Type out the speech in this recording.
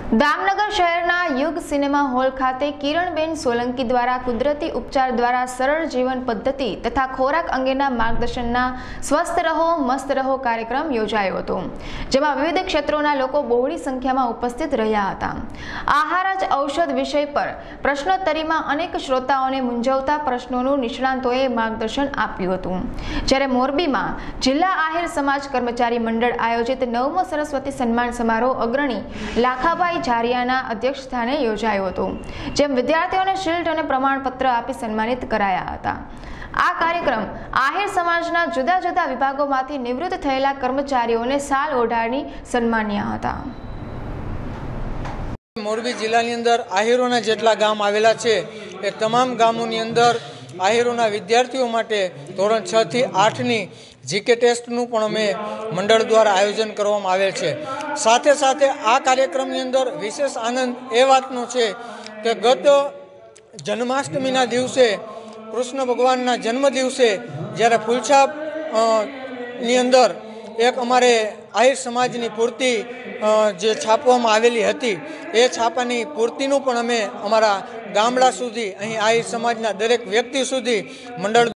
दामनगर शहरना युग cinema hall खाते किरणबेन सोलंकी द्वारा कुदरती उपचार द्वारा सरल जीवन पद्धति तथा खोराक अंगेना मार्गदर्शनना स्वस्थ रहो मस्त रहो कार्यक्रम योजायो हतो, जेमां विविध क्षेत्रोना लोको बहोળી संख्यामां उपस्थित रह्या हता। आहार ज औषध विषय पर प्रश्नोत्तरीमां अनेक श्रोताओने मूंझवता प्रश्नोनुं निष्णांतोए मार्गदर्शन आप्युं हतुं। ज्यारे मोरबीमां जिल्ला आहिर समाज कर्मचारी मंडळ आयोजित 9मो सरस्वती सन्मान समारोह अग्रणी लाखाभाई जारियाना अध्यक्ष स्थाने योजायो हतो, जेम विद्यार्थीओने शील्ड अने प्रमाणपत्र आपी सन्मानित कराया हता। आ कार्यक्रम आहिर समाजना जुदा जुदा विभागोमांथी निवृत्त थयेला कर्मचारीओने साल ओढाडी सन्मान्या हता। मोरबी जिल्लानी अंदर आहिरोना जेटला गाम आवेला छे ए तमाम गामोनी अंदर आहिरोना विद्यार्थीओ माटे धोरण 6 થી 8 ની जीके टेस्टનું પણ અમે મંડળ દ્વારા આયોજન કરવામાં આવેલ છે। સાથે સાથે આ કાર્યક્રમની અંદર વિશેષ આનંદ એ વાતનો છે કે ગત જન્માષ્ટમીના દિવસે કૃષ્ણ ભગવાનના જન્મ દિવસે જ્યારે ફૂલછાપ ની અંદર એક અમારે આહિર સમાજની પૂર્તિ જે છાપવામાં આવેલી હતી એ છાપાની પૂર્તિનું પણ અમે અમારા ગામડા સુધી અહીં આહિર સમાજના દરેક વ્યક્તિ સુધી મંડળ